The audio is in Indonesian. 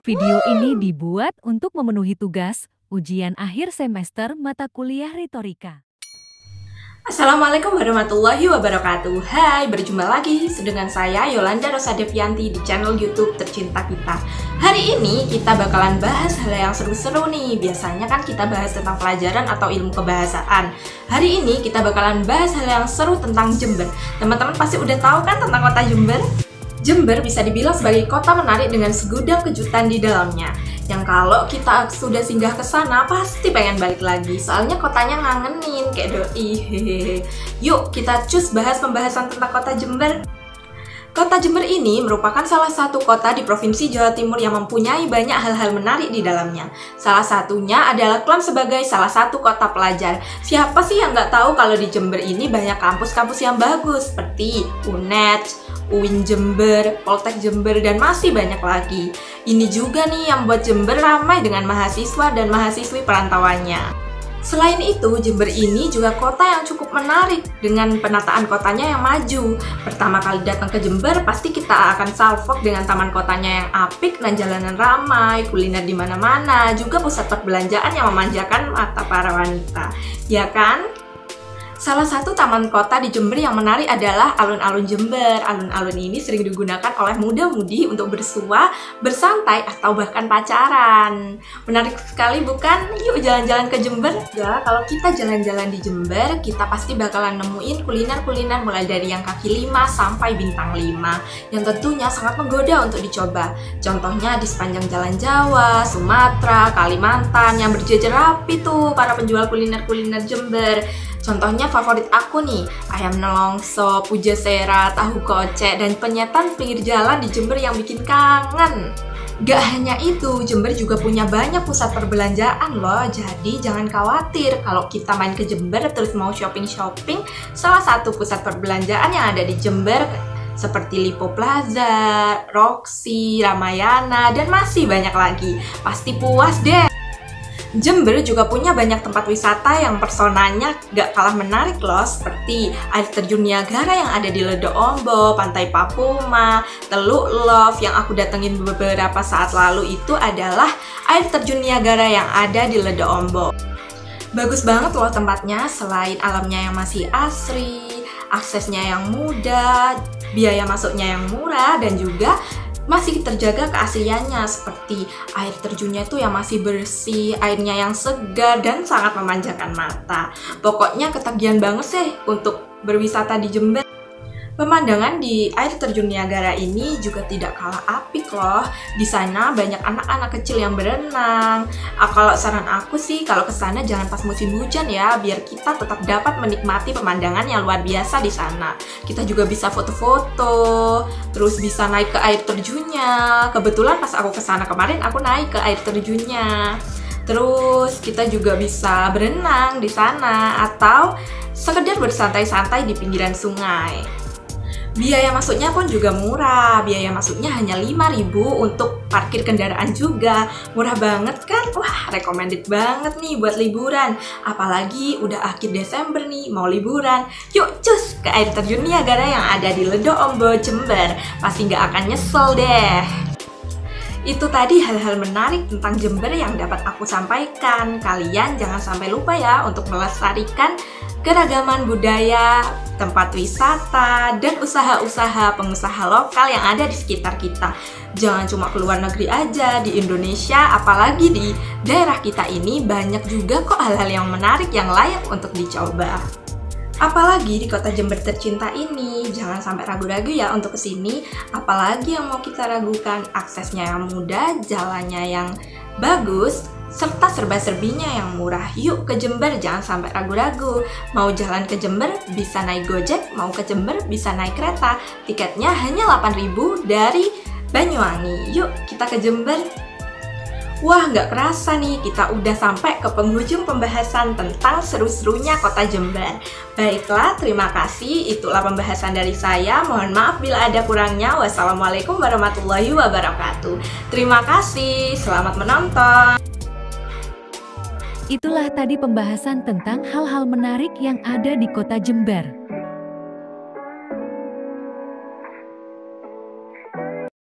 Video ini dibuat untuk memenuhi tugas ujian akhir semester mata kuliah retorika. Assalamualaikum warahmatullahi wabarakatuh. Hai, berjumpa lagi dengan saya Yolanda Rosa Devianti di channel YouTube Tercinta Kita. Hari ini kita bakalan bahas hal yang seru-seru nih. Biasanya kan kita bahas tentang pelajaran atau ilmu kebahasaan. Hari ini kita bakalan bahas hal yang seru tentang Jember. Teman-teman pasti udah tahu kan tentang kota Jember? Jember bisa dibilang sebagai kota menarik dengan segudang kejutan di dalamnya. Yang kalau kita sudah singgah ke sana pasti pengen balik lagi. Soalnya kotanya ngangenin kayak doi. Yuk kita cus bahas pembahasan tentang kota Jember. Kota Jember ini merupakan salah satu kota di Provinsi Jawa Timur yang mempunyai banyak hal-hal menarik di dalamnya. Salah satunya adalah klaim sebagai salah satu kota pelajar. Siapa sih yang nggak tahu kalau di Jember ini banyak kampus-kampus yang bagus seperti UNED, UIN Jember, Poltek Jember, dan masih banyak lagi. Ini juga nih yang buat Jember ramai dengan mahasiswa dan mahasiswi perantauannya. Selain itu, Jember ini juga kota yang cukup menarik dengan penataan kotanya yang maju. Pertama kali datang ke Jember, pasti kita akan salfok dengan taman kotanya yang apik dan jalanan ramai, kuliner di mana-mana, juga pusat perbelanjaan yang memanjakan mata para wanita. Ya kan? Salah satu taman kota di Jember yang menarik adalah alun-alun Jember. Alun-alun ini sering digunakan oleh muda-mudi untuk bersua, bersantai, atau bahkan pacaran. Menarik sekali bukan? Yuk jalan-jalan ke Jember. Ya, kalau kita jalan-jalan di Jember, kita pasti bakalan nemuin kuliner-kuliner mulai dari yang kaki 5 sampai bintang 5. Yang tentunya sangat menggoda untuk dicoba. Contohnya di sepanjang Jalan Jawa, Sumatera, Kalimantan yang berjejer rapi tuh para penjual kuliner-kuliner Jember. Contohnya favorit aku nih, ayam nelongso, pujasera, tahu kocek, dan penyetan pinggir jalan di Jember yang bikin kangen. Gak hanya itu, Jember juga punya banyak pusat perbelanjaan loh. Jadi jangan khawatir kalau kita main ke Jember terus mau shopping-shopping. Salah satu pusat perbelanjaan yang ada di Jember seperti Lipo Plaza, Roxy, Ramayana, dan masih banyak lagi. Pasti puas deh. Jember juga punya banyak tempat wisata yang personanya gak kalah menarik loh, seperti air terjun Niagara yang ada di Ledok Ombo, Pantai Papuma, Teluk Love. Yang aku datengin beberapa saat lalu itu adalah air terjun Niagara yang ada di Ledok Ombo. Bagus banget loh tempatnya, selain alamnya yang masih asri, aksesnya yang mudah, biaya masuknya yang murah, dan juga masih terjaga keasliannya seperti air terjunnya itu yang masih bersih, airnya yang segar dan sangat memanjakan mata. Pokoknya ketagihan banget sih untuk berwisata di Jember. Pemandangan di air terjun Niagara ini juga tidak kalah apik loh. Di sana banyak anak-anak kecil yang berenang. Kalau saran aku sih kalau ke sana jangan pas musim hujan ya, biar kita tetap dapat menikmati pemandangan yang luar biasa di sana. Kita juga bisa foto-foto, terus bisa naik ke air terjunnya. Kebetulan pas aku ke sana kemarin aku naik ke air terjunnya. Terus kita juga bisa berenang di sana atau sekedar bersantai-santai di pinggiran sungai. Biaya masuknya pun juga murah, biaya masuknya hanya 5.000 untuk parkir kendaraan juga. Murah banget kan? Wah, recommended banget nih buat liburan. Apalagi udah akhir Desember nih, mau liburan. Yuk cus ke air terjun Niagara yang ada di Ledok Ombo, Jember. Pasti nggak akan nyesel deh. Itu tadi hal-hal menarik tentang Jember yang dapat aku sampaikan. Kalian jangan sampai lupa ya untuk melestarikan keragaman budaya, tempat wisata, dan usaha-usaha pengusaha lokal yang ada di sekitar kita. Jangan cuma ke luar negeri aja, di Indonesia, apalagi di daerah kita ini banyak juga kok hal-hal yang menarik yang layak untuk dicoba. Apalagi di kota Jember tercinta ini, jangan sampai ragu-ragu ya untuk kesini. Apalagi yang mau kita ragukan, aksesnya yang mudah, jalannya yang bagus, serta serba-serbinya yang murah. Yuk ke Jember, jangan sampai ragu-ragu. Mau jalan ke Jember, bisa naik Gojek, mau ke Jember, bisa naik kereta. Tiketnya hanya 8.000 dari Banyuwangi. Yuk kita ke Jember. Wah, nggak kerasa nih, kita udah sampai ke penghujung pembahasan tentang seru-serunya kota Jember. Baiklah, terima kasih. Itulah pembahasan dari saya. Mohon maaf bila ada kurangnya. Wassalamualaikum warahmatullahi wabarakatuh. Terima kasih, selamat menonton. Itulah tadi pembahasan tentang hal-hal menarik yang ada di kota Jember.